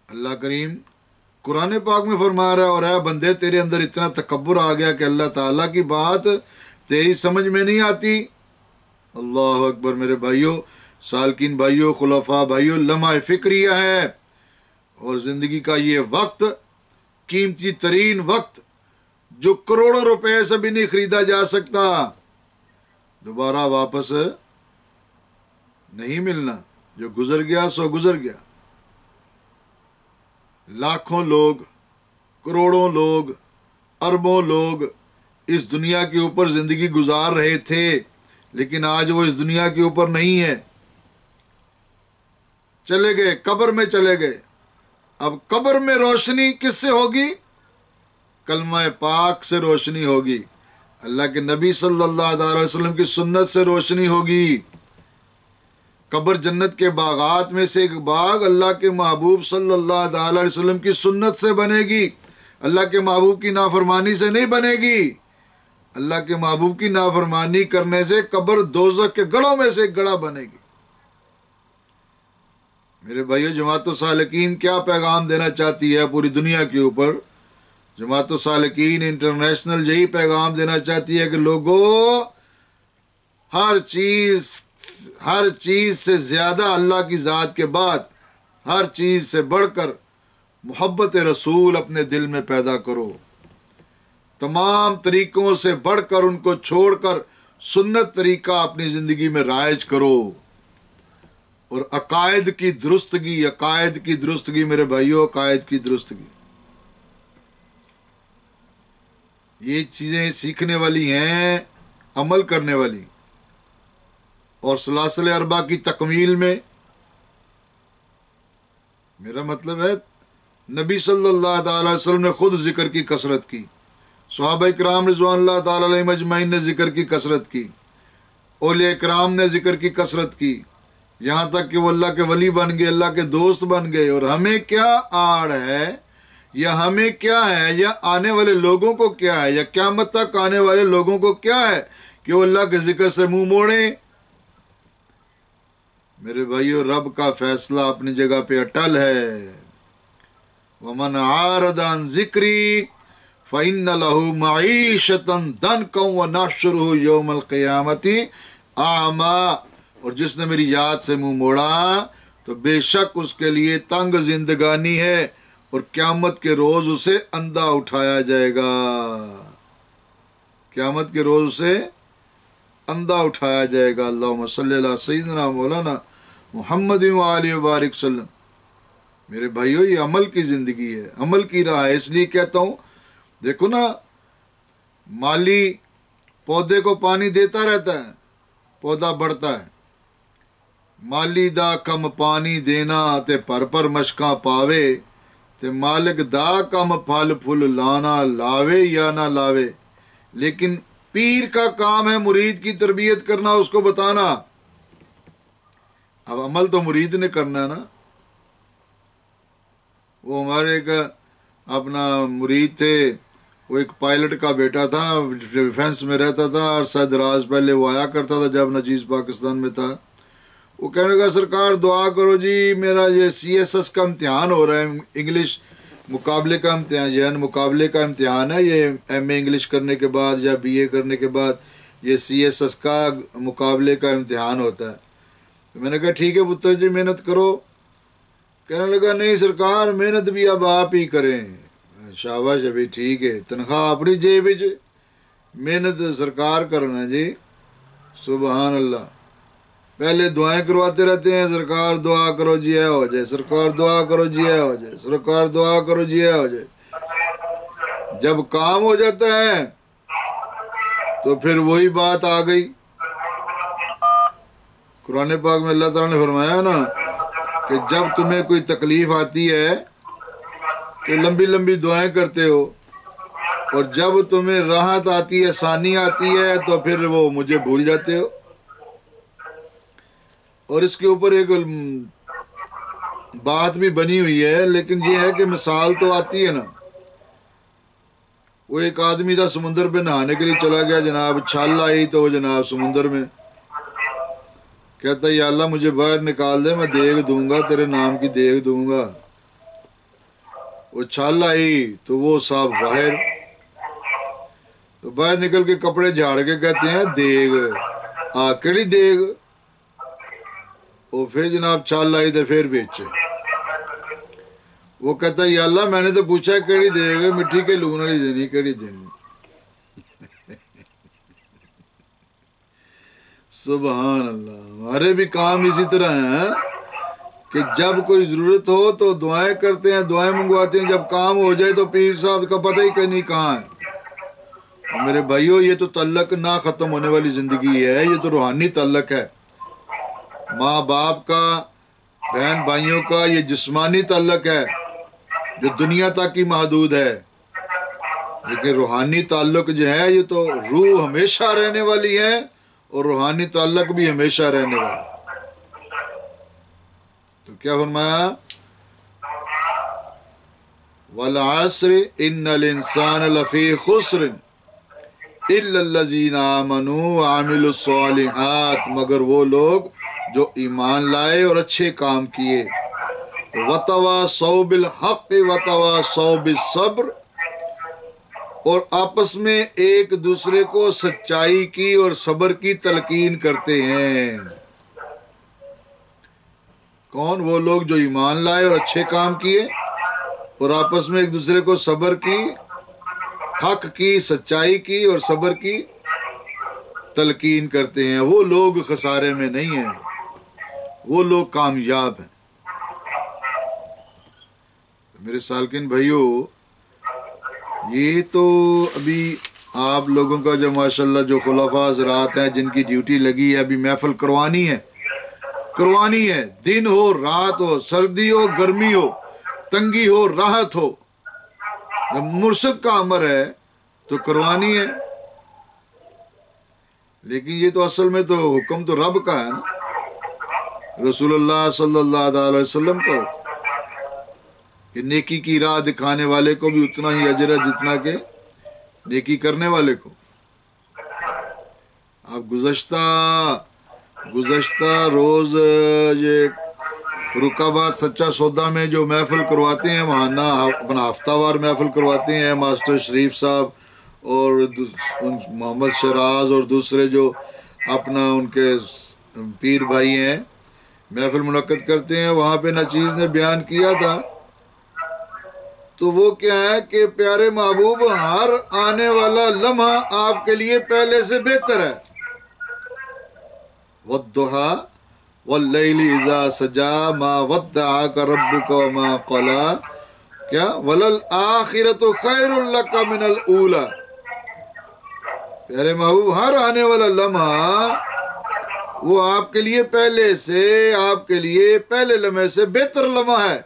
اللہ کریم قرآن پاک میں فرما رہا ہے، اور اے بندے تیرے اندر اتنا تکبر آ گیا کہ اللہ تعالیٰ کی بات تیری سمجھ میں نہیں آتی۔ اللہ اکبر میرے بھائیوں، سالکین بھائیوں، خلفاء بھائیوں، لمحہ فکریہ ہے، اور زندگی کا یہ وقت، قیمتی ترین وقت جو کروڑوں روپے سے بھی نہیں خریدا جا سکتا، دوبارہ واپس نہیں ملنا، جو گزر گیا سو گزر گیا۔ لاکھوں لوگ، کروڑوں لوگ، اربوں لوگ اس دنیا کے اوپر زندگی گزار رہے تھے، لیکن آج وہ اس دنیا کے اوپر نہیں ہے، چلے گئے، قبر میں چلے گئے۔ اب قبر میں روشنی کس سے ہوگی؟ کلمہ پاک سے روشنی ہوگی، اللہ کے نبی صلی اللہ علیہ وسلم کی سنت سے روشنی ہوگی۔ قبر جنت کے باغات میں سے ایک باغ اللہ کے محبوب صلی اللہ علیہ وسلم کی سنت سے بنے گی، اللہ کے محبوب کی نافرمانی سے نہیں بنے گی۔ اللہ کے محبوب کی نافرمانی کرنے سے قبر دوزخ کے گڑھوں میں سے ایک گڑھا بنے گی۔ میرے بھائیو، جماعت السالکین کیا پیغام دینا چاہتی ہے پوری دنیا کے اوپر؟ جماعت السالکین انٹرنیشنل یہی پیغام دینا چاہتی ہے کہ لوگوں، ہر چیز سے زیادہ اللہ کی ذات کے بعد، ہر چیز سے بڑھ کر محبت رسول اپنے دل میں پیدا کرو، تمام طریقوں سے بڑھ کر ان کو چھوڑ کر سنت طریقہ اپنی زندگی میں رائج کرو، اور عقائد کی درستگی میرے بھائیوں، عقائد کی درستگی، یہ چیزیں سیکھنے والی ہیں، عمل کرنے والی۔ اور سلاسل اربع کی تکمیل میں میرا مطلب ہے نبی صلی اللہ تعالی علیہ وسلم نے خود ذکر کی کثرت کی، صحابہ کرام رضوان اللہ تعالی علیہم اجمعین نے ذکر کی کثرت کی، اولیاء کرام نے ذکر کی کثرت کی، یہاں تک کہ وہ اللہ کے ولی بن گئے، اللہ کے دوست بن گئے۔ اور ہمیں کیا آڑ ہے، یا ہمیں کیا ہے، یا آنے والے لوگوں کو کیا ہے، یا قیامت تک آنے والے لوگوں کو کیا ہے کہ وہ اللہ کے ذکر سے منہ موڑیں؟ میرے بھائیو، رب کا فیصلہ اپنی جگہ پہ اٹل ہے۔ وَمَنْ عَارَضَ عَنْ ذِكْرِي فَإِنَّ لَهُ مَعِيشَةً ضَنْكًا وَنَحْشُرُهُ يَوْمَ الْقِيَامَةِ أَعْمَىٰ، اور جس نے میری یاد سے منہ موڑا تو بے شک اس کے لیے تنگ زندگانی ہے، اور قیامت کے روز اسے اندھا اٹھایا جائے گا، قیامت کے روز اسے اندھا اٹھایا جائے گا۔ اللہم صلی اللہ سیدنا مولانا محمد وآلہ وبارک وسلم۔ میرے بھائیو، یہ عمل کی زندگی ہے، عمل کی راہ ہے۔ اس لیے کہتا ہوں، دیکھو نا، مالی پودے کو پانی دیتا رہتا ہے، پودا بڑھتا ہے، مالی دا کم پانی دینا تے پر مشکاں پاوے، تے مالک دا کم پھل پھل لانا، لاوے یا نہ لاوے۔ لیکن پیر کا کام ہے مرید کی تربیت کرنا، اس کو بتانا۔ اب عمل تو مرید نے کرنا ہے نا۔ وہ ہمارے ایک اپنا مرید تھے، وہ ایک پائلٹ کا بیٹا تھا، ڈیفینس میں رہتا تھا، اور دراز پہلے وہ آیا کرتا تھا جب نجیز پاکستان میں تھا۔ وہ کہنے لگا، سرکار دعا کرو جی، میرا یہ CSS کا امتحان ہو رہا ہے، انگلش مقابلے کا امتحان، یہ مقابلے کا امتحان ہے، یہ MA انگلش کرنے کے بعد یا BA کرنے کے بعد یہ CSS کا مقابلے کا امتحان ہوتا ہے۔ تو میں نے کہا ٹھیک ہے پتر جی، محنت کرو۔ کہنے لگا نہیں سرکار، محنت بھی اب آپ ہی کریں۔ شاباش، ابھی ٹھیک ہے، تنخواہ اپنی جیب وچ، محنت سرکار کرنا جی۔ سبحان اللہ۔ پہلے دعائیں کرواتے رہتے ہیں، سرکار دعا کرو جی اے ہو جائے، سرکار دعا کرو جی اے ہو جائے، سرکار دعا کرو جی اے ہو جائے۔ جب کام ہو جاتا ہے تو پھر وہی بات آ گئی۔ قرآن پاک میں اللہ تعالیٰ نے فرمایا نا کہ جب تمہیں کوئی تکلیف آتی ہے تو لمبی لمبی دعائیں کرتے ہو، اور جب تمہیں راحت آتی ہے، آسانی آتی ہے، تو پھر وہ مجھے بھول جاتے ہو۔ اور اس کے اوپر ایک بات بھی بنی ہوئی ہے، لیکن یہ ہے کہ مثال تو آتی ہے نا۔ وہ ایک آدمی تھا، سمندر پہ نہانے کے لیے چلا گیا، جناب چھال آئی تو وہ جناب سمندر میں کہتا ہے یا اللہ مجھے باہر نکال دے، میں دیگ دوں گا، تیرے نام کی دیگ دوں گا۔ وہ چھال آئی تو وہ صاحب باہر، تو باہر نکل کے کپڑے جھاڑ کے کہتے ہیں دیگ کیڑی دیگ، وہ پھر جناب چھال آئی تو پھر بیچے، وہ کہتا ہے یا اللہ میں نے تو پوچھا کیڑی دیگ، مٹھی کے لون والی دینی، کیڑی دینی۔ سبحان اللہ، ہمارے بھی کام اسی طرح ہیں کہ جب کوئی ضرورت ہو تو دعائیں کرتے ہیں، دعائیں منگواتے ہیں، جب کام ہو جائے تو پیر صاحب کا پتہ ہی نہیں کہاں ہے۔ اور میرے بھائیو، یہ تو تعلق نہ ختم ہونے والی زندگی ہے، یہ تو روحانی تعلق ہے، ماں باپ کا، بہن بھائیوں کا، یہ جسمانی تعلق ہے جو دنیا تک ہی محدود ہے، لیکن روحانی تعلق جو ہے یہ تو روح ہمیشہ رہنے والی ہے اور روحانی تعلق بھی ہمیشہ رہنے والا۔ تو کیا فرمایا؟ والعصر ان الانسان لفی خسر الا الذین آمنوا وعملوا الصالحات، مگر وہ لوگ جو ایمان لائے اور اچھے کام کیے، وتواصوا بالحق وتواصوا بالصبر، اور آپس میں ایک دوسرے کو سچائی کی اور صبر کی تلقین کرتے ہیں۔ کون؟ وہ لوگ جو ایمان لائے اور اچھے کام کیے اور آپس میں ایک دوسرے کو صبر کی، حق کی، سچائی کی اور صبر کی تلقین کرتے ہیں، وہ لوگ خسارے میں نہیں ہیں، وہ لوگ کامیاب ہیں۔ میرے سالکین بھائیو، یہ تو ابھی آپ لوگوں کا جو ماشاءاللہ جو خلفاء حضرات ہیں جن کی ڈیوٹی لگی ہے ابھی محفل کروانی ہے، دن ہو رات ہو، سردی ہو گرمی ہو، تنگی ہو راحت ہو، جب مرشد کا امر ہے تو کروانی ہے۔ لیکن یہ تو اصل میں تو حکم تو رب کا ہے نا، رسول اللہ صلی اللہ علیہ وسلم کا حکم کہ نیکی کی راہ دکھانے والے کو بھی اتنا ہی اجر ہے جتنا کہ نیکی کرنے والے کو۔ آپ گزشتہ روز یہ فروخ آباد سچا سودا میں جو محفل کرواتے ہیں، وہاں نہ اپنا ہفتہ وار محفل کرواتے ہیں ماسٹر شریف صاحب اور محمد شراز اور دوسرے جو اپنا ان کے پیر بھائی ہیں، محفل منعقد کرتے ہیں۔ وہاں پہ ناچیز نے بیان کیا تھا، تو وہ کیا ہے کہ پیارے محبوب، ہر آنے والا لمحہ آپ کے لیے پہلے سے بہتر ہے۔ وَالضُّحَىٰ وَاللَّيْلِ إِذَا سَجَىٰ مَا وَدَّعَكَ رَبُّكَ وَمَا قَلَىٰ، کیا وَلَلْآخِرَةُ خَيْرٌ لَكَ مِنَ الْأُولَىٰ، پیارے محبوب ہر آنے والا لمحہ وہ آپ کے لیے پہلے سے، آپ کے لیے پہلے لمحے سے بہتر لمحہ ہے۔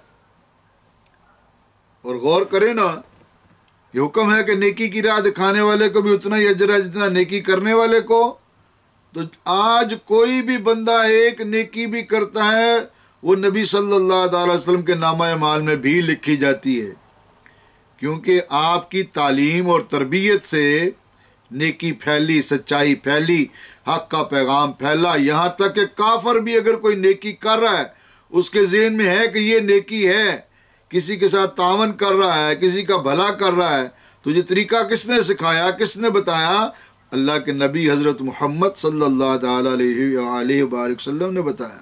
اور غور کریں نا، یہ حکم ہے کہ نیکی کی راہ دکھانے والے کو بھی اتنا ہی اجر ہے جتنا نیکی کرنے والے کو۔ تو آج کوئی بھی بندہ ایک نیکی بھی کرتا ہے، وہ نبی صلی اللہ علیہ وسلم کے نامہ اعمال میں بھی لکھی جاتی ہے، کیونکہ آپ کی تعلیم اور تربیت سے نیکی پھیلی، سچائی پھیلی، حق کا پیغام پھیلا، یہاں تک کہ کافر بھی اگر کوئی نیکی کر رہا ہے، اس کے ذہن میں ہے کہ یہ نیکی ہے، کسی کے ساتھ تعاون کر رہا ہے، کسی کا بھلا کر رہا ہے، تو یہ طریقہ کس نے سکھایا، کس نے بتایا؟ اللہ کے نبی حضرت محمد صلی اللہ تعالی علیہ وآلہ وسلم نے بتایا۔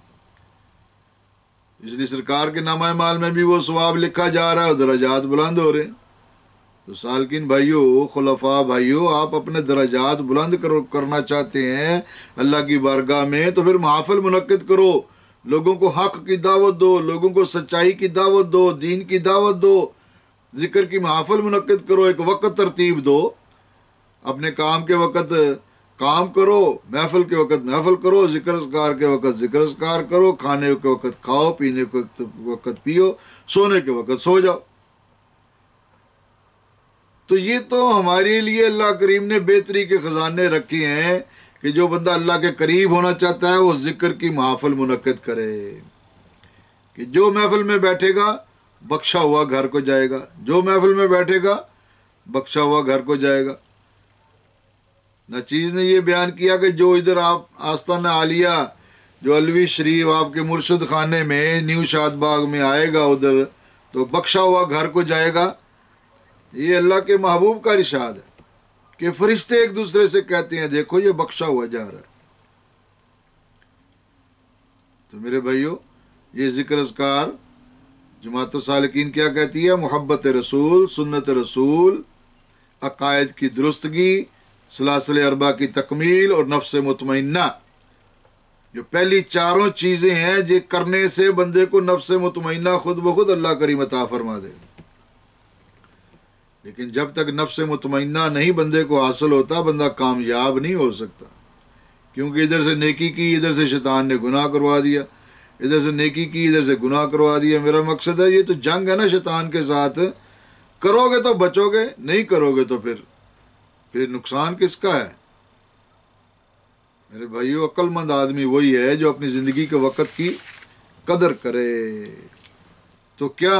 اس لیے سرکار کے نامہ اعمال میں بھی وہ ثواب لکھا جا رہا ہے اور درجات بلند ہو رہے ہیں۔ تو سالکین بھائیو، خلفاء بھائیو، آپ اپنے درجات بلند کرنا چاہتے ہیں اللہ کی بارگاہ میں، تو پھر محافل منعقد کرو، لوگوں کو حق کی دعوت دو، لوگوں کو سچائی کی دعوت دو، دین کی دعوت دو، ذکر کی محافل منعقد کرو، ایک وقت ترتیب دو، اپنے کام کے وقت کام کرو، محفل کے وقت محفل کرو، ذکر اذکار کے وقت ذکر اذکار کرو، کھانے کے وقت کھاؤ، پینے کے وقت پیو، سونے کے وقت سو جاؤ۔ تو یہ تو ہمارے لیے اللہ کریم نے بہتری کے خزانے رکھے ہیں کہ جو بندہ اللہ کے قریب ہونا چاہتا ہے وہ ذکر کی محافل منعقد کرے، کہ جو محفل میں بیٹھے گا بخشا ہوا گھر کو جائے گا، جو محفل میں بیٹھے گا بخشا ہوا گھر کو جائے گا۔ ناچیز نے یہ بیان کیا کہ جو ادھر آپ آستانہ عالیہ جو علوی شریف آپ کے مرشد خانے میں نیو شاد باغ میں آئے گا ادھر تو بخشا ہوا گھر کو جائے گا. یہ اللہ کے محبوب کا ارشاد ہے کہ فرشتے ایک دوسرے سے کہتے ہیں دیکھو یہ بخشا ہوا جا رہا ہے. تو میرے بھائیو، یہ ذکر اذکار جماعت السالکین کیا کہتی ہے؟ محبت رسول، سنت رسول، عقائد کی درستگی، سلاسل اربع کی تکمیل اور نفس مطمئنہ. جو پہلی چاروں چیزیں ہیں یہ کرنے سے بندے کو نفس مطمئنہ خود بخود اللہ کریم عطا فرما دے. لیکن جب تک نفس مطمئنہ نہیں بندے کو حاصل ہوتا، بندہ کامیاب نہیں ہو سکتا. کیونکہ ادھر سے نیکی کی، ادھر سے شیطان نے گناہ کروا دیا، ادھر سے نیکی کی، ادھر سے گناہ کروا دیا. میرا مقصد ہے یہ تو جنگ ہے نا شیطان کے ساتھ. کرو گے تو بچو گے، نہیں کرو گے تو پھر نقصان کس کا ہے؟ میرے بھائیو، عقل مند آدمی وہی ہے جو اپنی زندگی کے وقت کی قدر کرے. تو کیا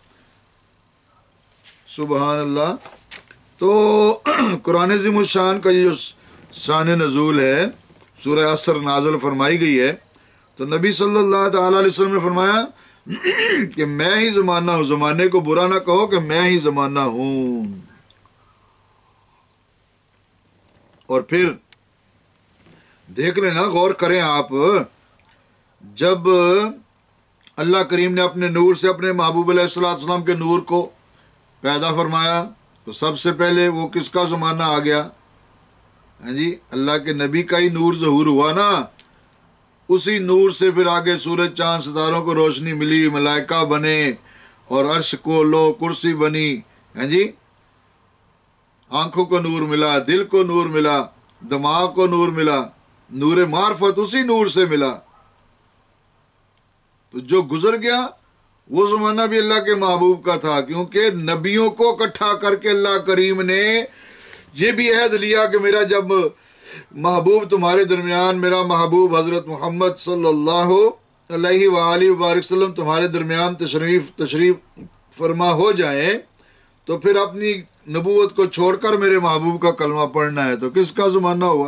سبحان اللہ. تو قرآن عظیم الشان کا یہ جو شان نزول ہے، سورہ عصر نازل فرمائی گئی ہے. تو نبی صلی اللہ تعالیٰ علیہ وسلم نے فرمایا کہ میں ہی زمانہ ہوں. زمانے کو برا نہ کہو کہ میں ہی زمانہ ہوں. اور پھر دیکھ لینا، غور کریں آپ، جب اللہ کریم نے اپنے نور سے اپنے محبوب علیہ السلام کے نور کو پیدا فرمایا تو سب سے پہلے وہ کس کا زمانہ آ گیا؟ ہاں جی، اللہ کے نبی کا ہی نور ظہور ہوا نا. اسی نور سے پھر آگے سورج چاند ستاروں کو روشنی ملی، ملائکہ بنے اور عرش کو لو کرسی بنی. ہاں جی، آنکھوں کو نور ملا، دل کو نور ملا، دماغ کو نور ملا، نور معرفت اسی نور سے ملا. تو جو گزر گیا وہ زمانہ بھی اللہ کے محبوب کا تھا، کیونکہ نبیوں کو اکٹھا کر کے اللہ کریم نے یہ بھی عہد لیا کہ میرا جب محبوب تمہارے درمیان، میرا محبوب حضرت محمد صلی اللہ علیہ وآلہ وبارک وسلم تمہارے درمیان تشریف فرما ہو جائیں تو پھر اپنی نبوت کو چھوڑ کر میرے محبوب کا کلمہ پڑھنا ہے. تو کس کا زمانہ ہوا؟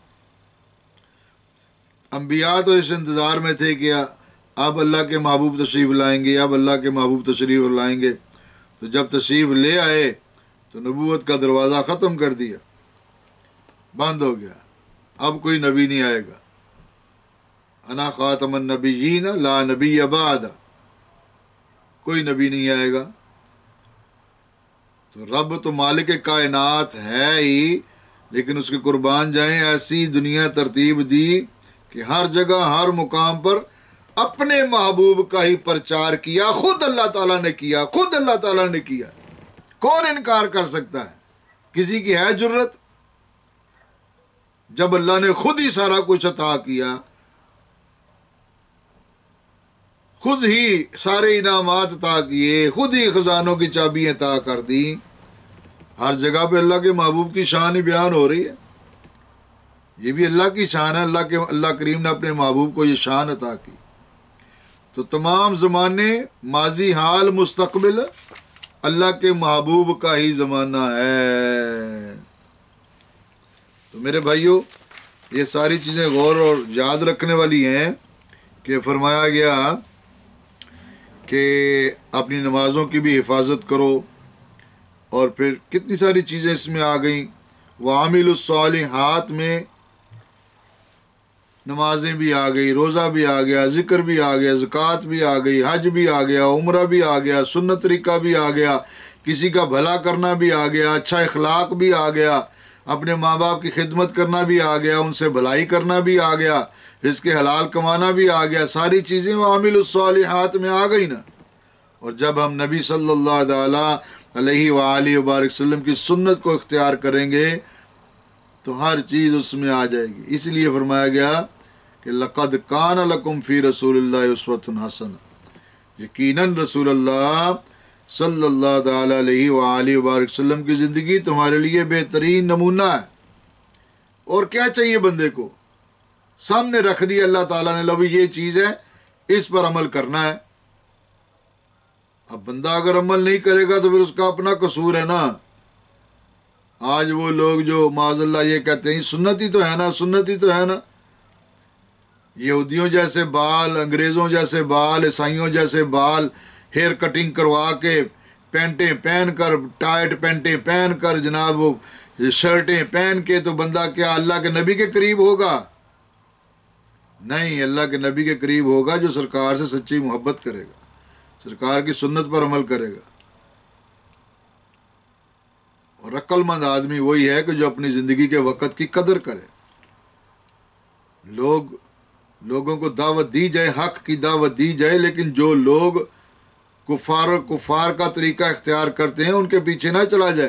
انبیاء تو اس انتظار میں تھے کہ اب اللہ کے محبوب تشریف لائیں گے، اب اللہ کے محبوب تشریف لائیں گے. تو جب تشریف لے آئے تو نبوت کا دروازہ ختم کر دیا، بند ہو گیا. اب کوئی نبی نہیں آئے گا. انا خاتم النبیین لا نبی بعد، کوئی نبی نہیں آئے گا. تو رب تو مالک کائنات ہے ہی، لیکن اس کے قربان جائیں ایسی دنیا ترتیب دی کہ ہر جگہ ہر مقام پر اپنے محبوب کا ہی پرچار کیا. خود اللہ تعالیٰ نے کیا، خود اللہ تعالیٰ نے کیا. کون انکار کر سکتا ہے؟ کسی کی ہے جرت؟ جب اللہ نے خود ہی سارا کچھ عطا کیا، خود ہی سارے انعامات عطا کیے، خود ہی خزانوں کی چابی عطا کر دی، ہر جگہ پہ اللہ کے محبوب کی شان ہی بیان ہو رہی ہے. یہ بھی اللہ کی شان ہے. اللہ کریم نے اپنے محبوب کو یہ شان عطا کی. تو تمام زمانے، ماضی، حال، مستقبل، اللہ کے محبوب کا ہی زمانہ ہے. تو میرے بھائیو، یہ ساری چیزیں غور اور یاد رکھنے والی ہیں کہ فرمایا گیا کہ اپنی نمازوں کی بھی حفاظت کرو. اور پھر کتنی ساری چیزیں اس میں آ گئیں. وعامل الصالحات میں نمازیں بھی آ گئی، روزہ بھی آ گیا، ذکر بھی آ گیا، زکوٰۃ بھی آ گئی، حج بھی آ گیا، عمرہ بھی آ گیا، سنت طریقہ بھی آ گیا، کسی کا بھلا کرنا بھی آ گیا، اچھا اخلاق بھی آ گیا، اپنے ماں باپ کی خدمت کرنا بھی آ گیا، ان سے بھلائی کرنا بھی آ گیا، رزق حلال کمانا بھی آ گیا. ساری چیزیں وعامل الصالحات میں آ گئی نا. اور جب ہم نبی صلی اللہ تعالیٰ علیہ وآلہ وبارک وسلم کی سنت کو اختیار کریں گے تو ہر چیز اس میں آ جائے گی. اس لیے فرمایا گیا کہ لقد کان لکم فی رسول اللہ اسوۃ حسنہ، یقیناً رسول اللہ صلی اللہ تعالیٰ علیہ وآلہ وبارک وسلم کی زندگی تمہارے لیے بہترین نمونہ ہے. اور کیا چاہیے بندے کو؟ سامنے رکھ دیا اللہ تعالیٰ نے، لو یہ چیز ہے، اس پر عمل کرنا ہے. اب بندہ اگر عمل نہیں کرے گا تو پھر اس کا اپنا قصور ہے نا. آج وہ لوگ جو معاذ اللہ یہ کہتے ہیں سنتی تو ہے نا، سنتی تو ہے نا. یہودیوں جیسے بال، انگریزوں جیسے بال، عیسائیوں جیسے بال، हेयर कटिंग करवा के, पेंटें पहन कर, टाइट पेंटें पहन कर, जनाब वो शर्टें पहन के, तो बंदा क्या अल्लाह के नबी के करीब होगा? नहीं, अल्लाह के नबी के करीब होगा जो सरकार से सच्ची मोहब्बत करेगा, सरकार की सुन्नत पर अमल करेगा। और अक्लमंद आदमी वही है कि जो अपनी ज़िंदगी के वक़्त की कदर करे। लोगों को दावत दी जाए, हक की दावत दी जाए, लेकिन जो लोग कुफार का तरीका इख्तियार करते हैं उनके पीछे ना चला जाए।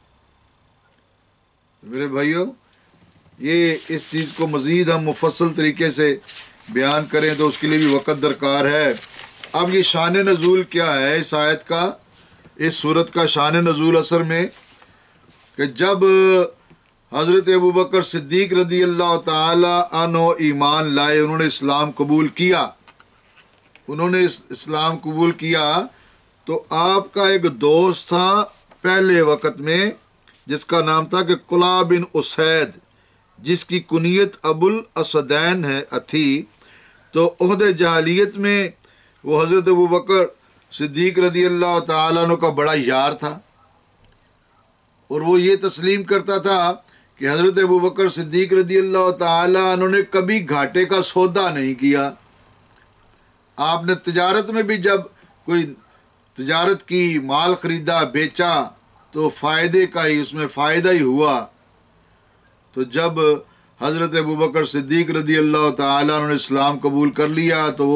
तो मेरे भाइयों, ये इस चीज़ को मज़ीद हम मुफस्सल तरीके से बयान करें तो उसके लिए भी वक़्त दरकार है। अब ये शान नज़ूल क्या है इस आयत का, इस सूरत का शान नज़ूल असल में कि जब हज़रत अबू बकर सिद्दीक़ रज़ी अल्लाह ताला अन्हु ईमान लाए, उन्होंने इस्लाम कबूल किया, उन्होंने इस्लाम कबूल किया, तो आपका एक दोस्त था पहले वक़्त में जिसका नाम था कि कुला बिन उसैद, जिसकी कुनियत अबुल असदैन है थी। तो ओहदे जहालियत में वो हज़रत अबू बकर सिद्दीक़ रज़ी अल्लाह ताला अन्हु का बड़ा यार था, और वो ये तस्लीम करता था कि हज़रत अबू बकर सिद्दीक़ रज़ी अल्लाह ताला अन्हु ने कभी घाटे का सौदा नहीं किया। आपने तिजारत में भी जब कोई तिजारत की, माल ख़रीदा बेचा, तो फ़ायदे का ही, उसमें फ़ायदा ही हुआ। तो जब हज़रत अबू बकर सिद्दीक़ रज़ी अल्लाह ताला अन्हु ने इस्लाम कबूल कर लिया, तो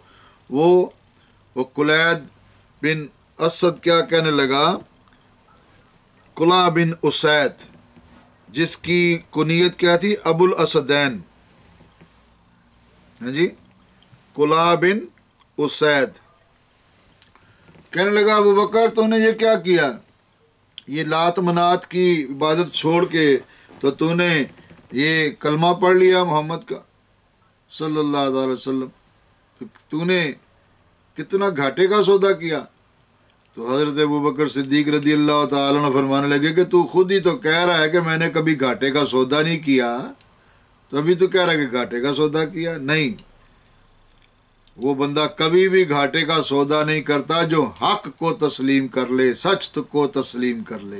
वो कुलैद बिन असद क्या कहने लगा, कुला बिन उसैद, जिसकी कुनियत क्या थी, अबुल असदैन, है जी, कुला बिन उसैद, कहने लगा अबू बकर तूने ये क्या किया, ये लात मनात की इबादत छोड़ के तो तूने ये कलमा पढ़ लिया मोहम्मद का सल्लल्लाहु अलैहि वसल्लम, तो तूने कितना घाटे का सौदा किया। तो हज़रत अबू बकर सिद्दीक़ रज़ी अल्लाह ताला अन्हु फरमाने लगे कि तू खुद ही तो कह रहा है कि मैंने कभी घाटे का सौदा नहीं किया, तो अभी तो कह रहा है कि घाटे का सौदा किया। नहीं, वो बंदा कभी भी घाटे का सौदा नहीं करता जो हक को तस्लीम कर ले, सच को तस्लीम कर ले।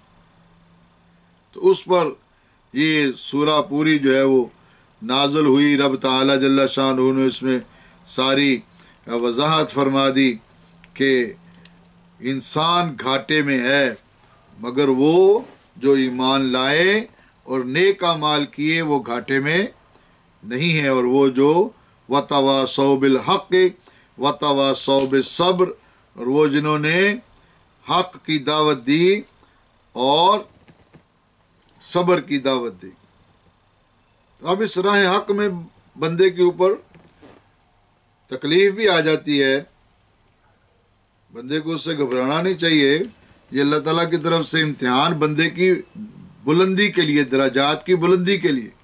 तो उस पर ये सूरा पूरी जो है वो नाज़िल हुई। रब ताला जल्ला शानहू ने इसमें सारी वजाहत फरमा दी कि इंसान घाटे में है, मगर वो जो ईमान लाए और नेक अमाल किए वो घाटे में नहीं है। और वो जो वतवासौ बिल हक़ वतवासौ बिस सब्र, और वो जिन्होंने हक़ की दावत दी और सब्र की दावत दी। तो अब इस राह हक़ में बंदे के ऊपर तकलीफ़ भी आ जाती है, बंदे को उससे घबराना नहीं चाहिए। ये अल्लाह ताला की तरफ से इम्तिहान बंदे की बुलंदी के लिए, दराजात की बुलंदी के लिए।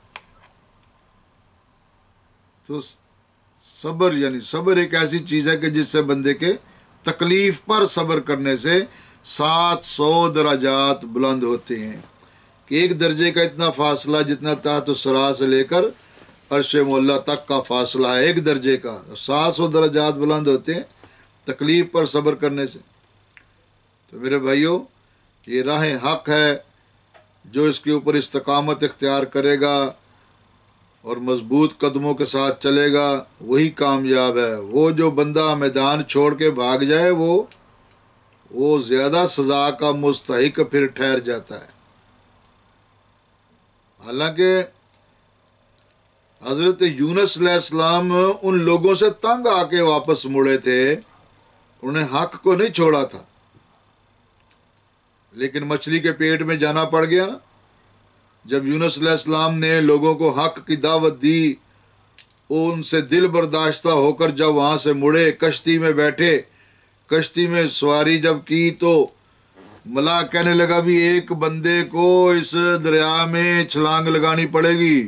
तो सब्र यानी सब्र एक ऐसी चीज़ है कि जिससे बंदे के तकलीफ़ पर सब्र करने से 700 दराजात बुलंद होते हैं। कि एक दर्जे का इतना फासला जितना ताहत सरा से लेकर अर्श मौला तक का फासला है, एक दर्जे का 700 दराजात बुलंद होते हैं तकलीफ़ पर सब्र करने से। तो मेरे भाइयों, ये राह हक़ है, जो इसके ऊपर इस्तकामत इख्तियार करेगा और मज़बूत कदमों के साथ चलेगा वही कामयाब है। वो जो बंदा मैदान छोड़ के भाग जाए वो ज़्यादा सज़ा का मुस्तहिक फिर ठहर जाता है। हालांकि हज़रत यूनुस अलैहिस्सलाम उन लोगों से तंग आके वापस मुड़े थे, उन्हें हक़ को नहीं छोड़ा था, लेकिन मछली के पेट में जाना पड़ गया ना। जब यूनुस अलैहिस्सलाम ने लोगों को हक़ की दावत दी, उनसे दिल बर्दाश्ता होकर जब वहाँ से मुड़े, कश्ती में बैठे, कश्ती में सवारी जब की, तो मलाह कहने लगा भी एक बंदे को इस दरिया में छलांग लगानी पड़ेगी।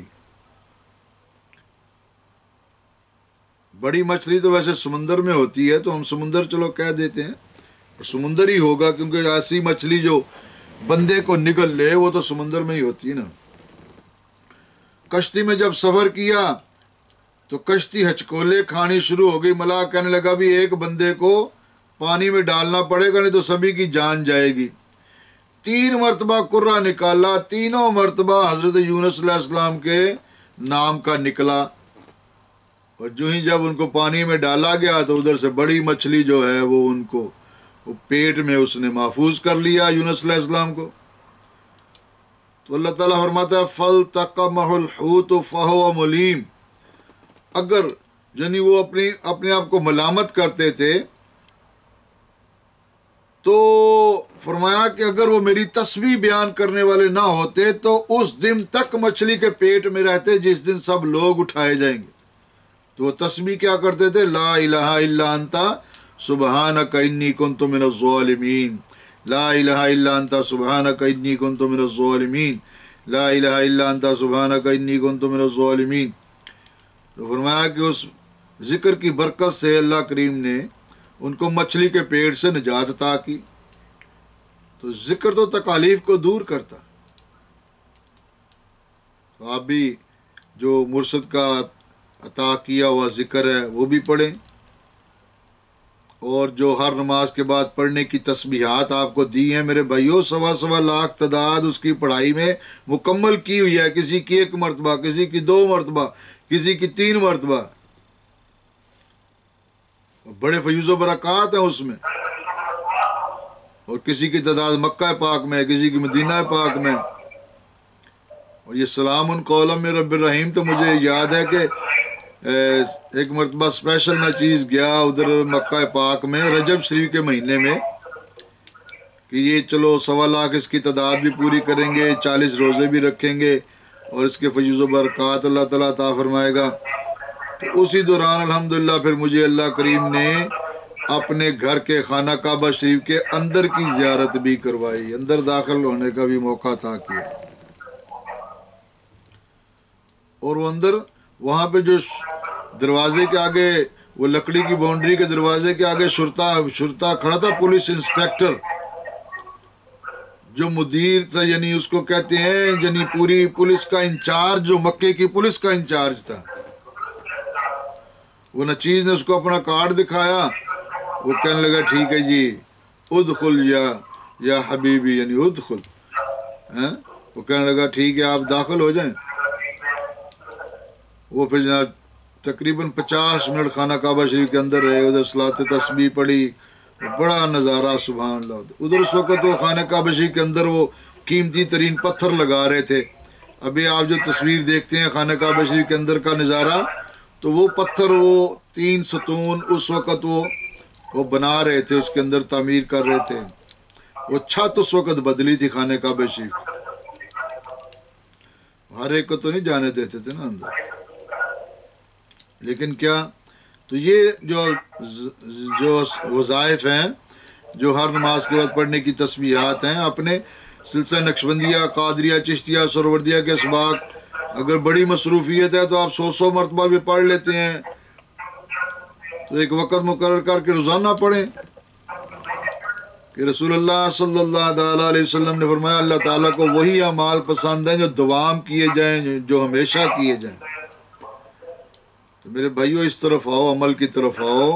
बड़ी मछली तो वैसे समुंदर में होती है, तो हम समुंदर चलो कह देते हैं, और समुंदर ही होगा, क्योंकि ऐसी मछली जो बंदे को निगल ले वो तो समुंदर में ही होती है ना। कश्ती में जब सफ़र किया तो कश्ती हचकोले खानी शुरू हो गई। मलाह कहने लगा भी एक बंदे को پانی میں ڈالنا پڑے گا، نہیں تو سبھی کی جان جائے گی۔ 3 مرتبہ قرہ نکالا، تینوں مرتبہ حضرت یونس علیہ السلام کے نام کا نکلا، اور جو ہی جب ان کو پانی میں ڈالا گیا تو ادھر سے بڑی مچھلی جو ہے وہ ان کو وہ پیٹ میں اس نے محفوظ کر لیا یونس علیہ السلام کو۔ تو اللہ تعالیٰ فرماتا ہے فَالْتَقَمَهُ الْحُوتُ فَهُوَ مُلِيمٌ، اگر یعنی وہ اپنے آپ کو ملامت کرتے تھے تو فرمایا کہ اگر وہ میری تسبیح بیان کرنے والے نہ ہوتے تو اس دن تک مچھلی کے پیٹ میں رہتے جس دن سب لوگ اٹھائے جائیں گے۔ تو وہ تسبیح کیا کرتے تھے؟ لا الہ الا انت سبحانک انی کنت من الظالمین، لا الہ الا انت سبحانک انی کنت من الظالمین، لا الہ الا انت سبحانک انی کنت من الظالمین۔ تو فرمایا کہ اس ذکر کی برکت سے اللہ کریم نے ان کو مچھلی کے پیٹ سے نجات عطا کی۔ تو ذکر تو تکالیف کو دور کرتا۔ تو آپ بھی جو مرشد کا عطا کیا ہوا ذکر ہے وہ بھی پڑھیں، اور جو ہر نماز کے بعد پڑھنے کی تسبیحات آپ کو دی ہیں میرے بھائیوں، 1.25 لاکھ تعداد اس کی پڑھائی میں مکمل کی ہوئی ہے، کسی کی 1 مرتبہ، کسی کی 2 مرتبہ، کسی کی 3 مرتبہ، بڑے فیوز و برکات ہیں اس میں، اور کسی کی تعداد مکہ پاک میں، کسی کی مدینہ پاک میں۔ اور یہ سلام قولا من رب الرحیم، تو مجھے یاد ہے کہ ایک مرتبہ اسپیشل میں چیز گیا ادھر مکہ پاک میں رجب شریف کے مہینے میں، کہ یہ چلو 1.25 لاکھ اس کی تعداد بھی پوری کریں گے، 40 روزے بھی رکھیں گے، اور اس کے فیوز و برکات اللہ تعالیٰ عطا فرمائے گا۔ تو اسی دوران الحمدللہ پھر مجھے اللہ کریم نے اپنے گھر کے خانہ کعبہ شریف کے اندر کی زیارت بھی کروائی، اندر داخل ہونے کا بھی موقع عطا کیا۔ اور وہ اندر وہاں پہ جو دروازے کے آگے، وہ لکڑی کی باؤنڈری کے دروازے کے آگے شرطا کھڑا تھا، پولیس انسپیکٹر جو مدیر تھا، یعنی اس کو کہتے ہیں یعنی پوری پولیس کا انچارج، جو مکے کی پولیس کا انچارج تھا۔ وہ نچیز نے اس کو اپنا کارڈ دکھایا، وہ کہنے لگا ٹھیک ہے جی ادخل یا حبیبی، یعنی ادخل، وہ کہنے لگا ٹھیک ہے آپ داخل ہو جائیں۔ وہ پھر جناب تقریباً 50 منٹ خانہ کعبہ شریف کے اندر رہے، ادھر صلاۃ تسبیح پڑھی، بڑا نظارہ سبحان اللہ۔ ادھر اس وقت وہ خانہ کعبہ شریف کے اندر وہ قیمتی ترین پتھر لگا رہے تھے۔ ابھی آپ جو تصویر دیکھتے ہیں خانہ کعبہ شریف کے اندر کا نظارہ، تو وہ پتھر، وہ 3 ستون اس وقت وہ بنا رہے تھے، اس کے اندر تعمیر کر رہے تھے۔ وہ چھت اس وقت بدلی تھی خانہ کعبہ شریف، ہر ایک کو تو نہیں جانے دیتے تھے نا اندر، لیکن کیا تو یہ جو وظائف ہیں جو ہر نماز کے بعد پڑھنے کی تسبیحات ہیں، اپنے سلسلہ نقشبندیہ، قادریہ، چشتیہ، سہروردیہ کے اسباق، اگر بڑی مصروفیت ہے تو آپ 100 مرتبہ بھی پڑھ لیتے ہیں، تو ایک وقت مقرر کر کے روزانہ پڑھیں۔ کہ رسول اللہ صلی اللہ تعالیٰ علیہ وسلم نے فرمایا اللہ تعالیٰ کو وہی اعمال پسند ہیں جو دوام کیے جائیں، جو ہمیشہ کیے جائیں۔ تو میرے بھائیو اس طرف آؤ، عمل کی طرف آؤ،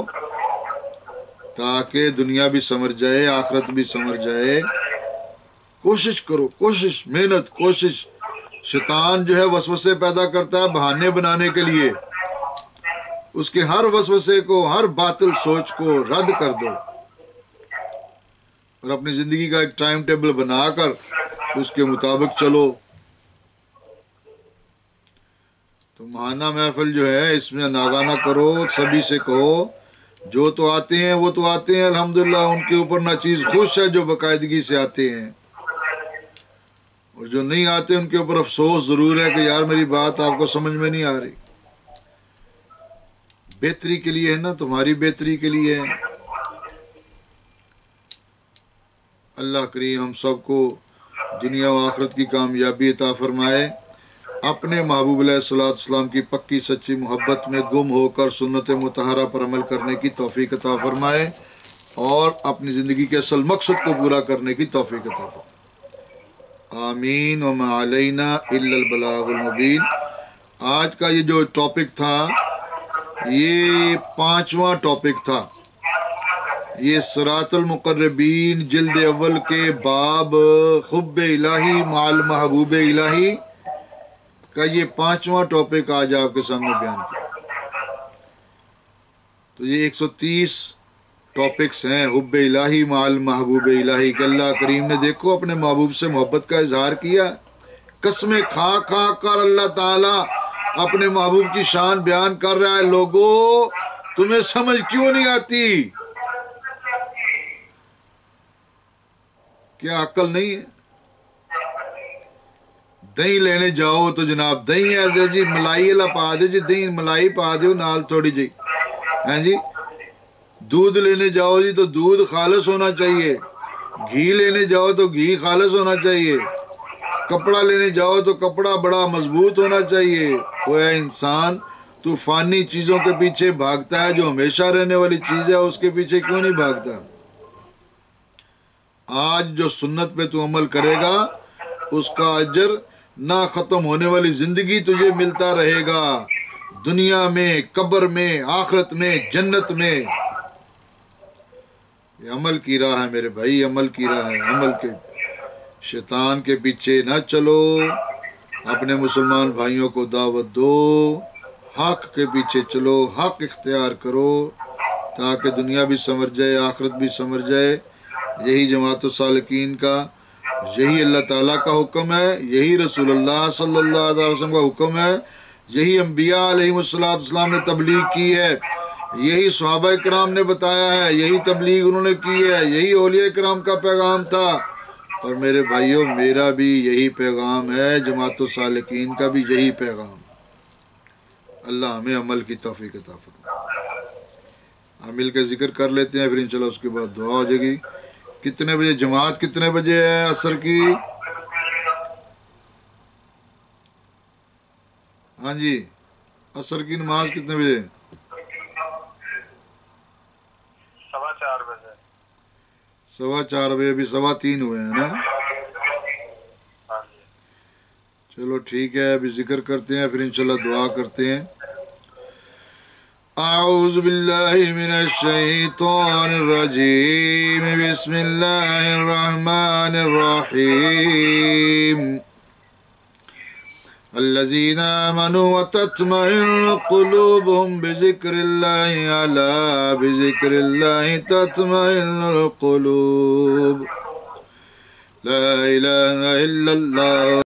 تاکہ دنیا بھی سمر جائے، آخرت بھی سمر جائے۔ کوشش کرو، کوشش، محنت، کوشش۔ شیطان جو ہے وسوسے پیدا کرتا ہے بہانے بنانے کے لیے، اس کے ہر وسوسے کو، ہر باطل سوچ کو رد کر دو، اور اپنی زندگی کا ایک ٹائم ٹیبل بنا کر اس کے مطابق چلو۔ تو ماہانہ محفل جو ہے اس میں ناغانہ کرو، سبھی سے کہو جو تو آتے ہیں وہ تو آتے ہیں الحمدللہ، ان کے اوپر نہ چیز خوش ہے جو باقاعدگی سے آتے ہیں، اور جو نہیں آتے ان کے اوپر افسوس ضرور ہے کہ یار میری بات آپ کو سمجھ میں نہیں آ رہی۔ بہتری کے لیے ہے نا، تمہاری بہتری کے لیے ہے۔ اللہ کریم ہم سب کو دنیا و آخرت کی کامیابی عطا فرمائے، اپنے محبوب علیہ السلام کی پکی سچی محبت میں گم ہو کر سنت مطہرہ پر عمل کرنے کی توفیق عطا فرمائے، اور اپنی زندگی کے اصل مقصد کو پورا کرنے کی توفیق عطا فرمائے۔ آمین وما علینا الا البلاغ المبین۔ آج کا یہ جو ٹاپک تھا، یہ 5واں ٹاپک تھا، یہ صراط المقربین جلد اول کے باب حب الہی مع المحبوب الہی کا یہ 5واں ٹاپک آج آپ کے سامنے بیان کیا۔ تو یہ 130 ٹاپکس ہیں حب الہی مع المحبوب الہی کہ اللہ کریم نے دیکھو اپنے محبوب سے محبت کا اظہار کیا، قسمیں کھا کھا کر اللہ تعالیٰ اپنے محبوب کی شان بیان کر رہا ہے۔ لوگو تمہیں سمجھ کیوں نہیں آتی؟ کیا عقل نہیں ہے؟ دہی لینے جاؤ تو جناب دہی ہے جی، ملائی اللہ پا دو جی، دہی ملائی پا دو نال تھوڑی جی، ہیں جی۔ دودھ لینے جاؤ جی تو دودھ خالص ہونا چاہیے، گھی لینے جاؤ تو گھی خالص ہونا چاہیے، کپڑا لینے جاؤ تو کپڑا بڑا مضبوط ہونا چاہیے۔ وہ ہے انسان، تو فانی چیزوں کے پیچھے بھاگتا ہے، جو ہمیشہ رہنے والی چیز ہے اس کے پیچھے کیوں نہیں بھاگتا؟ آج جو سنت پہ تو عمل کرے گا اس کا اجر نہ ختم ہونے والی زندگی تجھے ملتا رہے گا، دنیا میں، قبر میں، آخرت میں، جنت میں۔ یہ عمل کی راہ ہے میرے بھائی، عمل کی راہ ہے، عمل کے شیطان کے پیچھے نہ چلو، اپنے مسلمان بھائیوں کو دعوت دو، حق کے پیچھے چلو، حق اختیار کرو تاکہ دنیا بھی سمر جائے، آخرت بھی سمر جائے۔ یہی جماعت السالکین کا، یہی اللہ تعالیٰ کا حکم ہے، یہی رسول اللہ صلی اللہ علیہ وسلم کا حکم ہے، یہی انبیاء علیہ السلام نے تبلیغ کی ہے، یہی صحابہ کرام نے بتایا ہے، یہی تبلیغ انہوں نے کی ہے، یہی اولیاء کرام کا پیغام تھا۔ اور میرے بھائیوں میرا بھی یہی پیغام ہے، جماعت السالکین کا بھی یہی پیغام۔ اللہ ہمیں عمل کی توفیق عطا فرمائے۔ ہم مل کے ذکر کر لیتے ہیں، پھر انشاءاللہ اس کے بعد دعا ہو جائے گی۔ کتنے بجے جماعت کتنے بجے ہے عصر کی؟ ہاں جی، عصر کی نماز کتنے بجے؟ 4:15 بجے۔ 4:15 بجے، ابھی 3:15 ہوئے ہیں نا؟ چلو ٹھیک ہے، ابھی ذکر کرتے ہیں، پھر انشاءاللہ دعا کرتے ہیں۔ اعوذ باللہ من الشیطان الرجیم، بسم اللہ الرحمن الرحیم۔ الذین آمنوا وتطمئن قلوبهم بذکر اللہ، الا بذکر اللہ تطمئن القلوب۔ لا الہ الا اللہ۔